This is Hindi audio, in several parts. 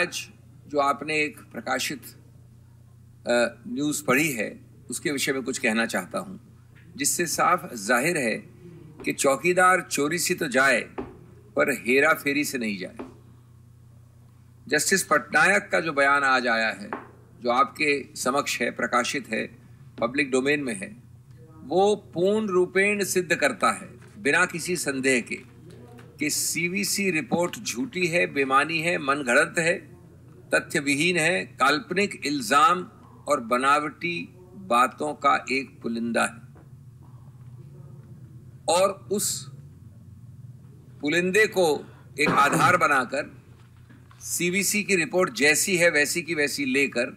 आज जो आपने एक प्रकाशित न्यूज़ पढ़ी है उसके विषय में कुछ कहना चाहता हूं, जिससे साफ जाहिर है कि चौकीदार चोरी से तो जाए पर हेरा फेरी से नहीं जाए। जस्टिस पटनायक का जो बयान आज आया है, जो आपके समक्ष है, प्रकाशित है, पब्लिक डोमेन में है, वो पूर्ण रूपेण सिद्ध करता है बिना किसी संदेह के कि सीवीसी रिपोर्ट झूठी है, बेमानी है, मनगढ़ंत है, तथ्य विहीन है, काल्पनिक इल्जाम और बनावटी बातों का एक पुलिंदा है। और उस पुलिंदे को एक आधार बनाकर सीवीसी की रिपोर्ट जैसी है वैसी की वैसी लेकर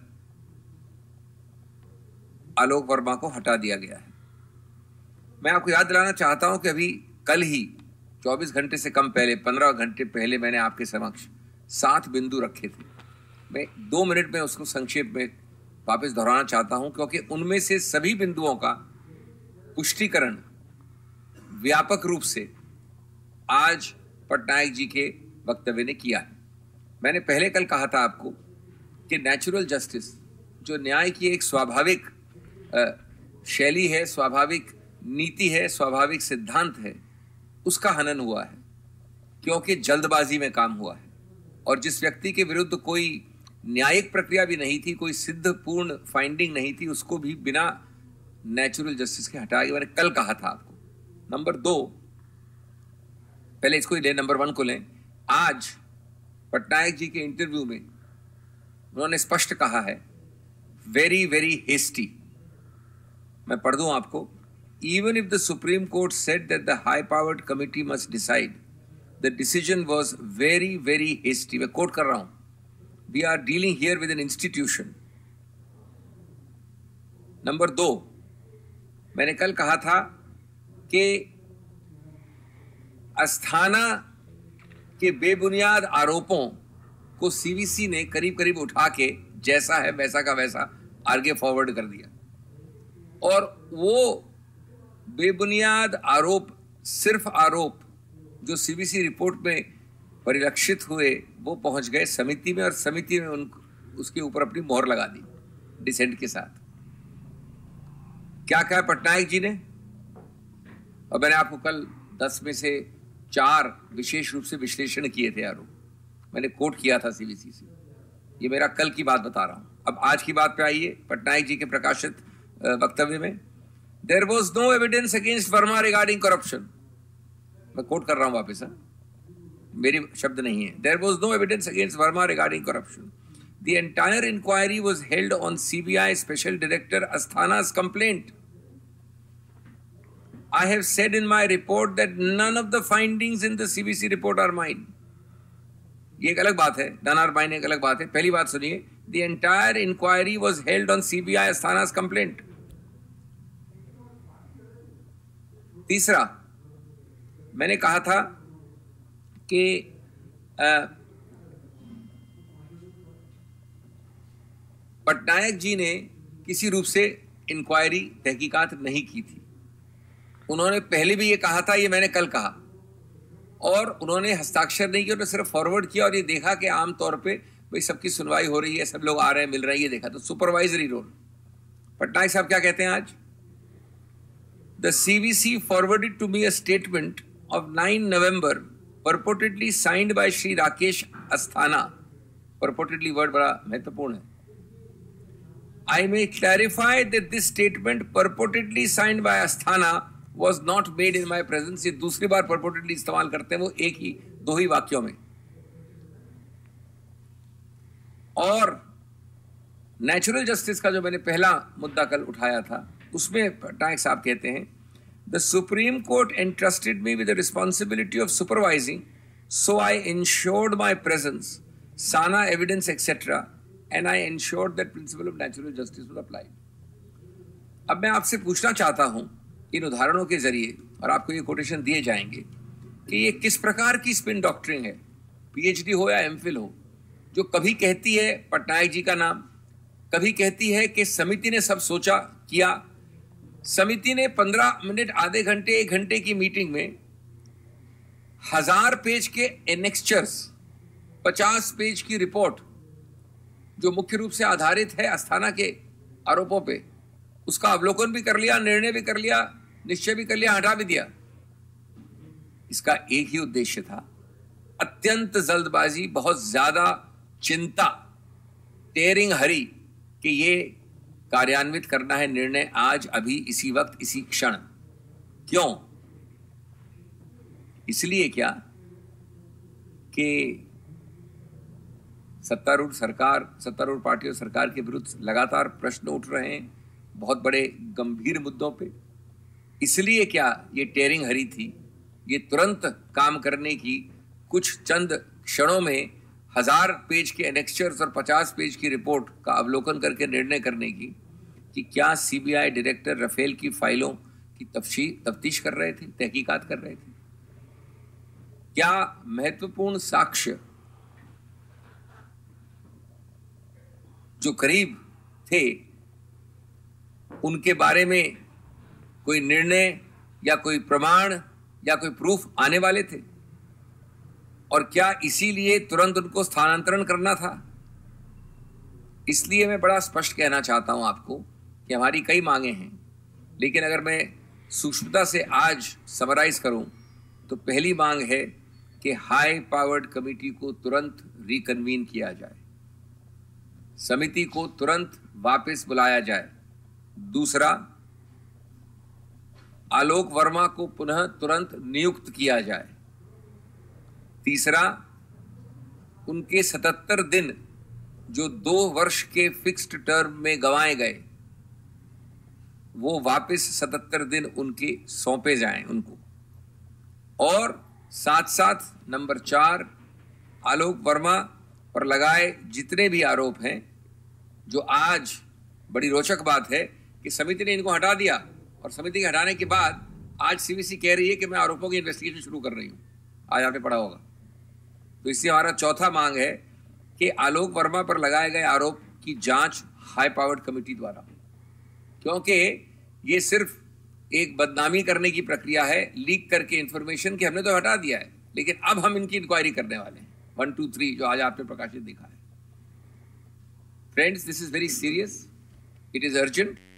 आलोक वर्मा को हटा दिया गया है। मैं आपको याद दिलाना चाहता हूं कि अभी कल ही 24 घंटे से कम पहले, 15 घंटे पहले मैंने आपके समक्ष 7 बिंदु रखे थे। मैं 2 मिनट में उसको संक्षेप में वापस दोहराना चाहता हूं, क्योंकि उनमें से सभी बिंदुओं का पुष्टिकरण व्यापक रूप से आज पटनायक जी के वक्तव्य ने किया है। मैंने पहले कल कहा था आपको कि नेचुरल जस्टिस, जो न्याय की एक स्वाभाविक शैली है, स्वाभाविक नीति है, स्वाभाविक सिद्धांत है, उसका हनन हुआ है, क्योंकि जल्दबाजी में काम हुआ है। और जिस व्यक्ति के विरुद्ध कोई न्यायिक प्रक्रिया भी नहीं थी, कोई सिद्ध पूर्ण फाइंडिंग नहीं थी, उसको भी बिना नेचुरल जस्टिस के हटाया गया। मैंने कल कहा था आपको। नंबर 2, पहले इसको ही लें, नंबर 1 को लें। आज पटनायक जी के इंटरव्यू में उन्होंने स्पष्ट कहा है, वेरी वेरी हेस्टी। मैं पढ़ दूं आपको। Even if the Supreme Court said that the high-powered committee must decide, the decision was very, very hasty. मैं कोट कर रहा हूं। We are dealing here with an institution. Number 2, मैंने कल कहा था कि अस्थाना के बेबुनियाद आरोपों को सीवीसी ने करीब करीब उठा के जैसा है वैसा का वैसा आगे फॉरवर्ड कर दिया। और वो बेबुनियाद आरोप, सिर्फ आरोप जो सीवीसी रिपोर्ट में परिलक्षित हुए, वो पहुंच गए समिति में, और समिति ने उसके ऊपर अपनी मोहर लगा दी डिसेंट के साथ। क्या कहा पटनायक जी ने? और मैंने आपको कल 10 में से 4 विशेष रूप से विश्लेषण किए थे आरोप, मैंने कोट किया था सीवीसी से। ये मेरा कल की बात बता रहा हूं। अब आज की बात पे आइए। पटनायक जी के प्रकाशित वक्तव्य में, There was no evidence against Verma regarding corruption. मैं कोट कर रहा हूं वापस, मेरी शब्द नहीं है। There was no evidence against Verma regarding corruption. The entire inquiry was held on CBI Special Director Asthana's complaint. I have said in my report that none of the findings in the CBC report are mine. ये एक अलग बात है, none are mine एक अलग बात है। पहली बात सुनिए, The entire inquiry was held on CBI Asthana's complaint. तीसरा, मैंने कहा था कि पटनायक जी ने किसी रूप से इंक्वायरी, तहकीकात नहीं की थी। उन्होंने पहले भी ये कहा था, ये मैंने कल कहा, और उन्होंने हस्ताक्षर नहीं किया, उन्होंने सिर्फ फॉरवर्ड किया और ये देखा कि आम तौर पे भाई सबकी सुनवाई हो रही है, सब लोग आ रहे हैं, मिल रहे हैं, ये देखा। तो सुपरवाइजरी रोल। पटनायक साहब क्या कहते हैं आज? The CVC forwarded to me a statement of 9 November purportedly signed by Shri Rakesh Asthana. Purportedly word बड़ा महत्वपूर्ण है। I may clarify that this statement purportedly signed by Asthana was not made in my presence. ये दूसरी बार purportedly इस्तेमाल करते हैं वो एक ही 2 ही वाक्यों में। और नेचुरल जस्टिस का जो मैंने पहला मुद्दा कल उठाया था, उसमें पटनायक साहब कहते हैं, The Supreme Court entrusted me with the responsibility of supervising, so I ensured my presence, Sana evidence, etc., and I ensured that principle of natural justice was applied. अब मैं आपसे पूछना चाहता हूं इन उदाहरणों के जरिए, और आपको ये कोटेशन दिए जाएंगे, कि ये किस प्रकार की स्पिन डॉक्ट्रिन है, पीएचडी हो या एमफिल हो, जो कभी कहती है पटनायक जी का नाम, कभी कहती है कि समिति ने सब सोचा किया। समिति ने 15 मिनट, आधे घंटे, 1 घंटे की मीटिंग में 1000 पेज के एनेक्चर्स, 50 पेज की रिपोर्ट जो मुख्य रूप से आधारित है अस्थाना के आरोपों पे, उसका अवलोकन भी कर लिया, निर्णय भी कर लिया, निश्चय भी कर लिया, हटा भी दिया। इसका एक ही उद्देश्य था, अत्यंत जल्दबाजी, बहुत ज्यादा चिंता, टेयरिंग हरी कि ये कार्यान्वित करना है निर्णय आज, अभी, इसी वक्त, इसी क्षण। क्यों? इसलिए क्या कि सत्तारूढ़ पार्टी और सरकार के विरुद्ध लगातार प्रश्न उठ रहे हैं, बहुत बड़े गंभीर मुद्दों पे। इसलिए क्या ये टेयरिंग हरी थी, ये तुरंत काम करने की, कुछ चंद क्षणों में 1000 पेज के एनेक्चर्स और 50 पेज की रिपोर्ट का अवलोकन करके निर्णय करने की कि क्या सीबीआई डायरेक्टर राफेल की फाइलों की तफ्तीश कर रहे थे, तहकीकात कर रहे थे? क्या महत्वपूर्ण साक्ष्य जो करीब थे उनके बारे में कोई निर्णय या कोई प्रमाण या कोई प्रूफ आने वाले थे? और क्या इसीलिए तुरंत उनको स्थानांतरण करना था? इसलिए मैं बड़ा स्पष्ट कहना चाहता हूं आपको कि हमारी कई मांगे हैं, लेकिन अगर मैं सूक्ष्मता से आज समराइज करूं तो पहली मांग है कि हाई पावर्ड कमेटी को तुरंत रिकन्वीन किया जाए, समिति को तुरंत वापस बुलाया जाए। दूसरा, आलोक वर्मा को पुनः तुरंत नियुक्त किया जाए। तीसरा, उनके 77 दिन जो 2 वर्ष के फिक्स्ड टर्म में गंवाए गए, वो वापस 77 दिन उनके सौंपे जाएं उनको। और साथ साथ नंबर 4, आलोक वर्मा पर लगाए जितने भी आरोप हैं, जो आज बड़ी रोचक बात है कि समिति ने इनको हटा दिया और समिति के हटाने के बाद आज सीवीसी कह रही है कि मैं आरोपों की इन्वेस्टिगेशन शुरू कर रही हूं। आज आपने पढ़ा होगा। तो इससे हमारा चौथा मांग है कि आलोक वर्मा पर लगाए गए आरोप की जांच हाई पावर्ड कमेटी द्वारा, क्योंकि ये सिर्फ एक बदनामी करने की प्रक्रिया है, लीक करके इंफॉर्मेशन कि हमने तो हटा दिया है, लेकिन अब हम इनकी इंक्वायरी करने वाले हैं 1, 2, 3 जो आज आपने प्रकाशित देखा है। Friends, this is very serious, it is urgent.